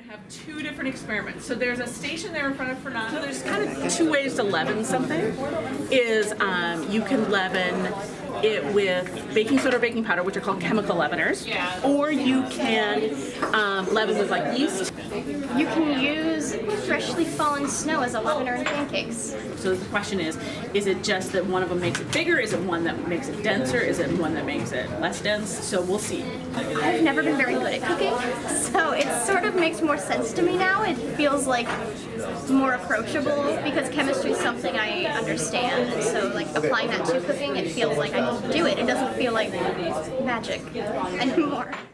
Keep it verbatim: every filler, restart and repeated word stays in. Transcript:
have two different experiments. So there's a station there in front of Fernando. So there's kind of two ways to leaven something. Is um, you can leaven it with baking soda or baking powder, which are called chemical leaveners, or you can um, leaven with like yeast. You can use freshly fallen snow as a leavener in pancakes. So the question is, is it just that one of them makes it bigger? Is it one that makes it denser? Is it one that makes it less dense? So we'll see. I've never been very good at cooking, so it sort of makes more sense to me now. It feels like more approachable because chemistry is something I understand, and so like applying that to cooking, it feels like I can do it. It doesn't feel like magic anymore.